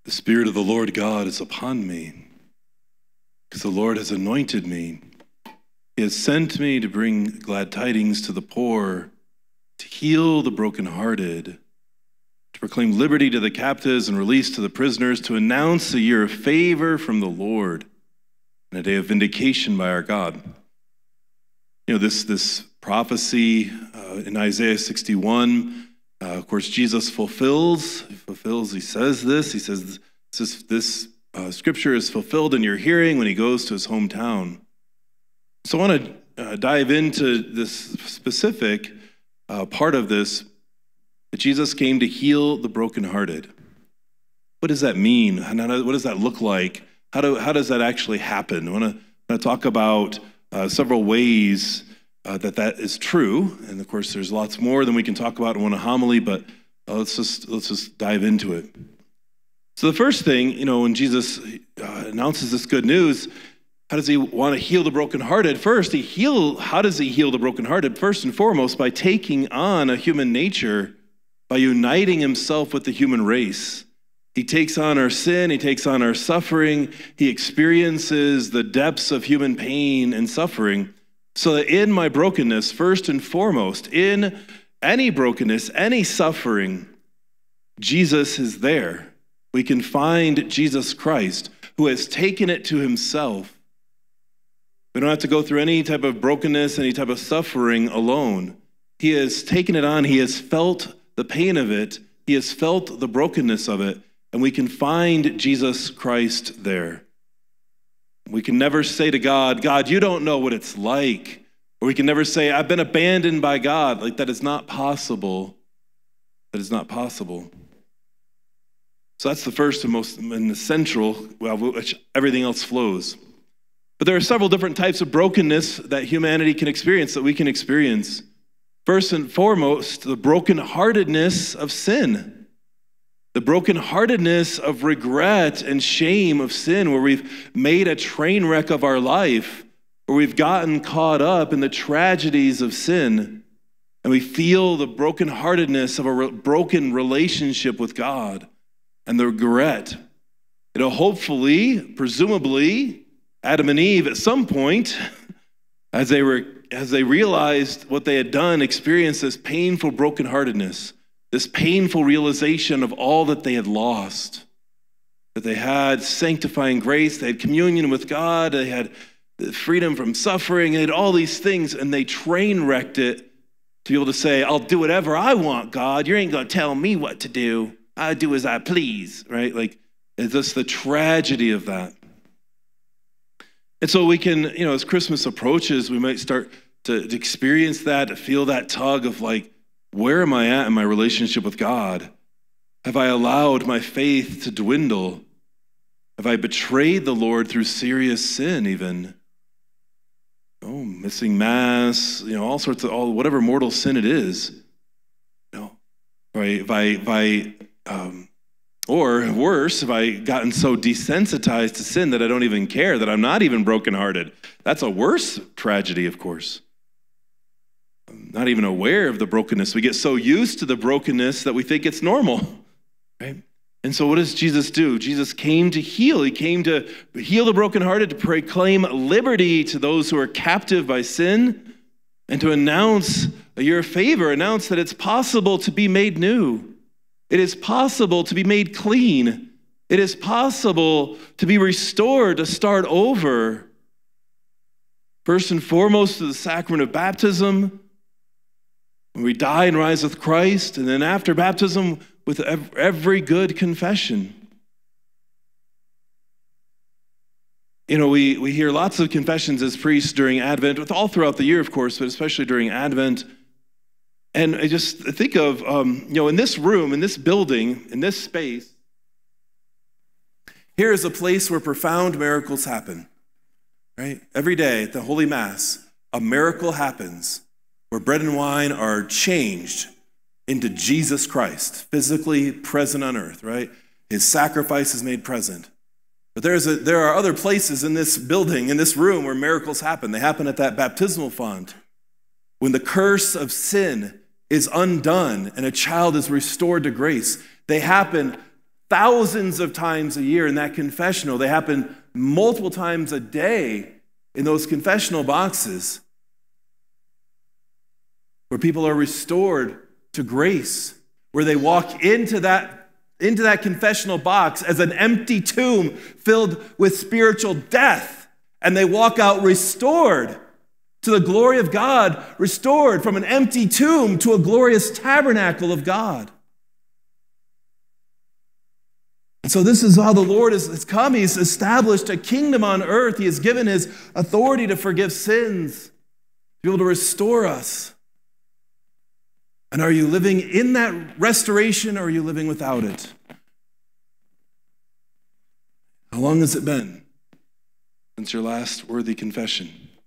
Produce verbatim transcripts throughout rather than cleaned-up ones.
The Spirit of the Lord God is upon me, because the Lord has anointed me. He has sent me to bring glad tidings to the poor, to heal the brokenhearted, to proclaim liberty to the captives and release to the prisoners, to announce a year of favor from the Lord and a day of vindication by our God. You know, this, this prophecy uh, in Isaiah sixty-one, uh, of course, Jesus fulfills, he fulfills, he says this, he says this, this uh, scripture is fulfilled in your hearing when he goes to his hometown. So I want to uh, dive into this specific uh, part of this, that Jesus came to heal the brokenhearted. What does that mean? What does that look like? How, do, how does that actually happen? I want to talk about uh, several ways uh, that that is true. And of course, there's lots more than we can talk about in one homily, but uh, let's just let's just dive into it. So the first thing, you know, when Jesus uh, announces this good news, how does he want to heal the brokenhearted? First, he heal. How does he heal the brokenhearted? First and foremost, by taking on a human nature, by uniting himself with the human race. He takes on our sin, he takes on our suffering, he experiences the depths of human pain and suffering, so that in my brokenness, first and foremost, in any brokenness, any suffering, Jesus is there. We can find Jesus Christ, who has taken it to himself. We don't have to go through any type of brokenness, any type of suffering alone. He has taken it on, he has felt the pain of it, he has felt the brokenness of it, and we can find Jesus Christ there. We can never say to God, God, you don't know what it's like. Or we can never say, I've been abandoned by God. Like, that is not possible. That is not possible. So that's the first and most and the central, well, which everything else flows. But there are several different types of brokenness that humanity can experience, that we can experience. First and foremost, the brokenheartedness of sin. The brokenheartedness of regret and shame of sin, where we've made a train wreck of our life, where we've gotten caught up in the tragedies of sin, and we feel the brokenheartedness of a re- broken relationship with God and the regret. You know, hopefully, presumably, Adam and Eve at some point, as they were as they realized what they had done, experienced this painful brokenheartedness, this painful realization of all that they had lost, that they had sanctifying grace, they had communion with God, they had freedom from suffering, they had all these things, and they train wrecked it to be able to say, I'll do whatever I want, God. You ain't going to tell me what to do. I do as I please, right? Like, it's just the tragedy of that. And so we can, you know, as Christmas approaches, we might start to, to experience that, to feel that tug of like, where am I at in my relationship with God? Have I allowed my faith to dwindle? Have I betrayed the Lord through serious sin even? Oh, missing mass, you know, all sorts of, all whatever mortal sin it is. You know, right? Have I, have I um, or worse, have I gotten so desensitized to sin that I don't even care, that I'm not even brokenhearted? That's a worse tragedy, of course. I'm not even aware of the brokenness. We get so used to the brokenness that we think it's normal, right? And so what does Jesus do? Jesus came to heal. He came to heal the brokenhearted, to proclaim liberty to those who are captive by sin, and to announce your favor, announce that it's possible to be made new. It is possible to be made clean. It is possible to be restored, to start over. First and foremost, through the sacrament of baptism, when we die and rise with Christ, and then after baptism, with every good confession. You know, we, we hear lots of confessions as priests during Advent, with all throughout the year, of course, but especially during Advent. And I just think of, um, you know, in this room, in this building, in this space, here is a place where profound miracles happen, right? Every day at the Holy Mass, a miracle happens where bread and wine are changed into Jesus Christ, physically present on earth, right? His sacrifice is made present. But there's a, there are other places in this building, in this room, where miracles happen. They happen at that baptismal font, when the curse of sin is undone and a child is restored to grace. They happen thousands of times a year in that confessional. They happen multiple times a day in those confessional boxes where people are restored to grace, where they walk into that, into that confessional box as an empty tomb filled with spiritual death, and they walk out restored to the glory of God, restored from an empty tomb to a glorious tabernacle of God. And so this is how the Lord has come. He's established a kingdom on earth. He has given his authority to forgive sins, to be able to restore us. And are you living in that restoration, or are you living without it? How long has it been since your last worthy confession?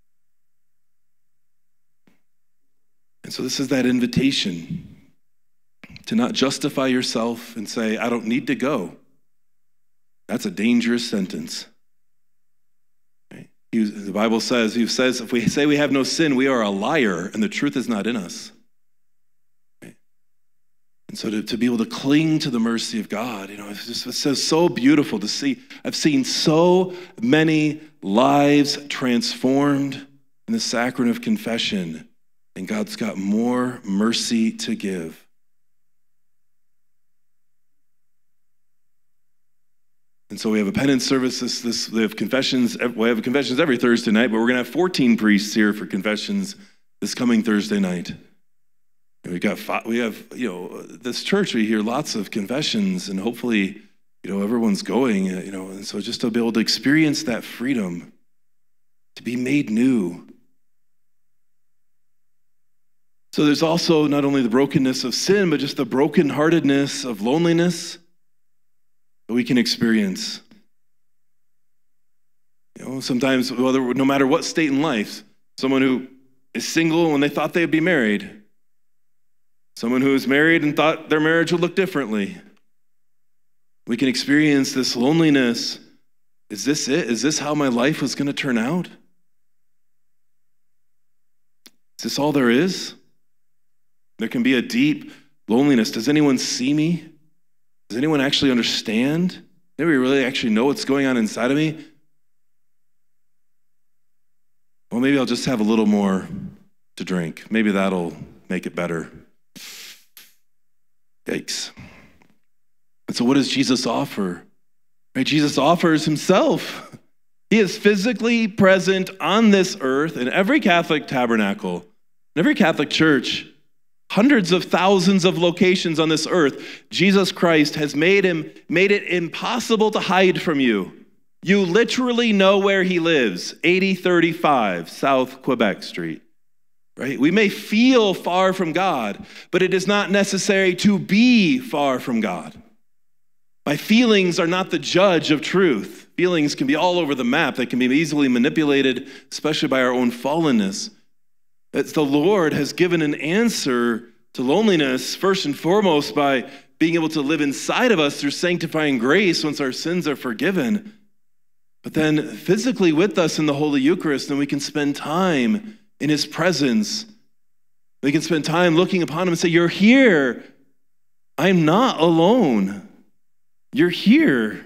And so this is that invitation to not justify yourself and say, I don't need to go. That's a dangerous sentence. Right? The Bible says, he says, if we say we have no sin, we are a liar, and the truth is not in us. Right? And so to, to be able to cling to the mercy of God, you know, it's just it's so, so beautiful to see. I've seen so many lives transformed in the sacrament of confession, and God's got more mercy to give. And so we have a penance service. This, this, we have confessions. We have confessions every Thursday night, but we're going to have fourteen priests here for confessions this coming Thursday night. And we got five, we have you know this church. We hear lots of confessions, and hopefully you know everyone's going. You know, and so just to be able to experience that freedom, to be made new. So there's also not only the brokenness of sin, but just the brokenheartedness of loneliness that we can experience. You know, sometimes, whether, no matter what state in life, someone who is single when they thought they'd be married, someone who is married and thought their marriage would look differently, we can experience this loneliness. Is this it? Is this how my life was going to turn out? Is this all there is? There can be a deep loneliness. Does anyone see me? Does anyone actually understand? Anybody really actually know what's going on inside of me? Well, maybe I'll just have a little more to drink. Maybe that'll make it better. Yikes. And so what does Jesus offer? Right? Jesus offers himself. He is physically present on this earth in every Catholic tabernacle, in every Catholic church. Hundreds of thousands of locations on this earth, Jesus Christ has made him, made it impossible to hide from you. You literally know where he lives, eighty thirty-five South Quebec Street, right? We may feel far from God, but it is not necessary to be far from God. My feelings are not the judge of truth. Feelings can be all over the map. They can be easily manipulated, especially by our own fallenness. That the Lord has given an answer to loneliness, first and foremost, by being able to live inside of us through sanctifying grace once our sins are forgiven. But then physically with us in the Holy Eucharist, then we can spend time in his presence. We can spend time looking upon him and say, you're here. I'm not alone. You're here.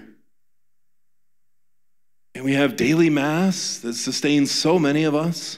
And we have daily mass that sustains so many of us.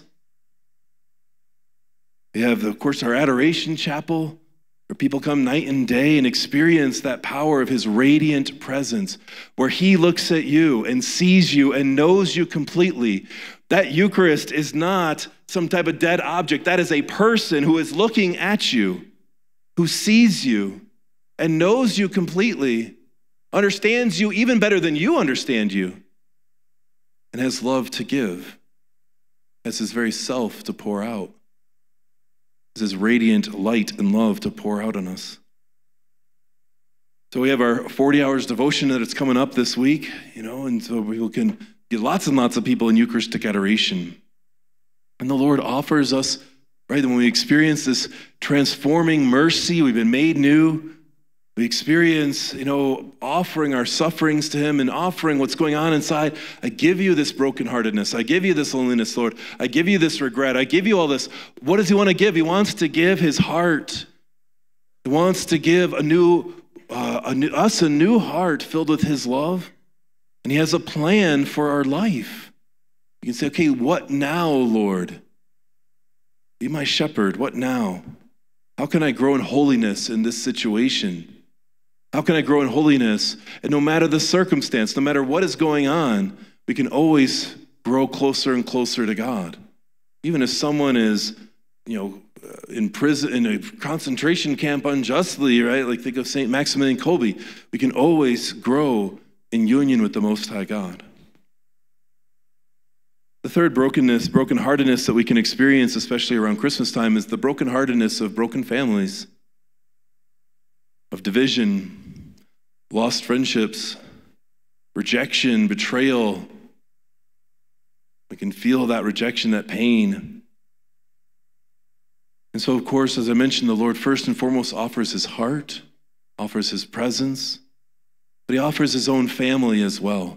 We have, of course, our adoration chapel, where people come night and day and experience that power of his radiant presence, where he looks at you and sees you and knows you completely. That Eucharist is not some type of dead object. That is a person who is looking at you, who sees you and knows you completely, understands you even better than you understand you, and has love to give, has his very self to pour out. His radiant light and love to pour out on us. So we have our forty hours devotion that it's coming up this week, you know, and so we can get lots and lots of people in Eucharistic adoration. And the Lord offers us, right, when we experience this transforming mercy, we've been made new. We experience, you know, offering our sufferings to him and offering what's going on inside. I give you this brokenheartedness. I give you this loneliness, Lord. I give you this regret. I give you all this. What does he want to give? He wants to give his heart. He wants to give a new, uh, a new, us a new heart filled with his love, and he has a plan for our life. You can say, okay, what now, Lord? Be my shepherd. What now? How can I grow in holiness in this situation? How can I grow in holiness? And no matter the circumstance, no matter what is going on, we can always grow closer and closer to God. Even if someone is, you know, in prison, in a concentration camp unjustly, right? Like think of Saint Maximilian Kolbe. We can always grow in union with the Most High God. The third brokenness, brokenheartedness that we can experience, especially around Christmas time, is the brokenheartedness of broken families, of division, lost friendships, rejection, betrayal. We can feel that rejection, that pain. And so, of course, as I mentioned, the Lord first and foremost offers his heart, offers his presence, but he offers his own family as well.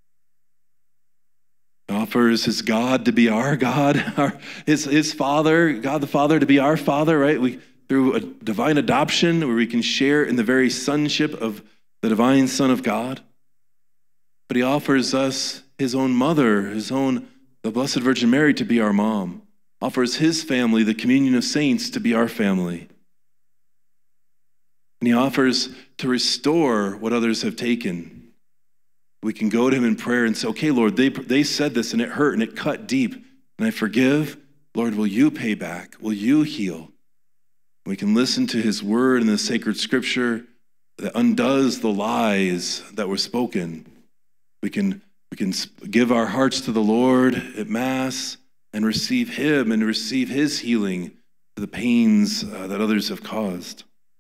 He offers his God to be our God, our, his, his Father, God the Father to be our Father, right? We, through a divine adoption where we can share in the very sonship of the divine Son of God. But he offers us his own mother, his own, the Blessed Virgin Mary, to be our mom. Offers his family, the communion of saints, to be our family. And he offers to restore what others have taken. We can go to him in prayer and say, okay, Lord, they, they said this and it hurt and it cut deep. And I forgive. Lord, will you pay back? Will you heal? We can listen to his word in the sacred scripture that undoes the lies that were spoken. We can, we can give our hearts to the Lord at Mass and receive him and receive his healing for the pains uh, that others have caused.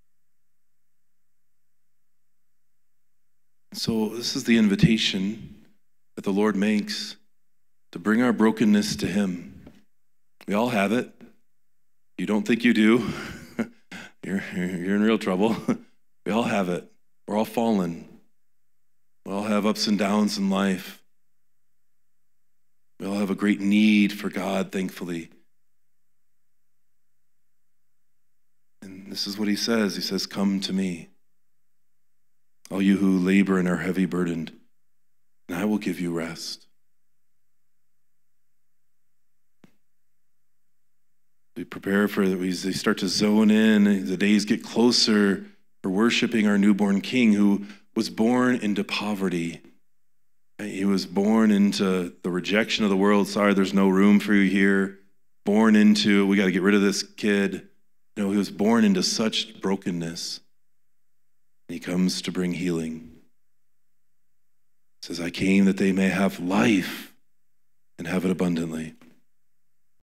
So this is the invitation that the Lord makes to bring our brokenness to him. We all have it. You don't think you do. you're, you're in real trouble. We all have it. We're all fallen. We all have ups and downs in life. We all have a great need for God, thankfully. And this is what he says. He says, come to me, all you who labor and are heavy burdened, and I will give you rest. We prepare for, we start to zone in, the days get closer for worshiping our newborn King who was born into poverty. He was born into the rejection of the world. Sorry, there's no room for you here. Born into, we got to get rid of this kid. You know, he was born into such brokenness. He comes to bring healing. He says, I came that they may have life and have it abundantly.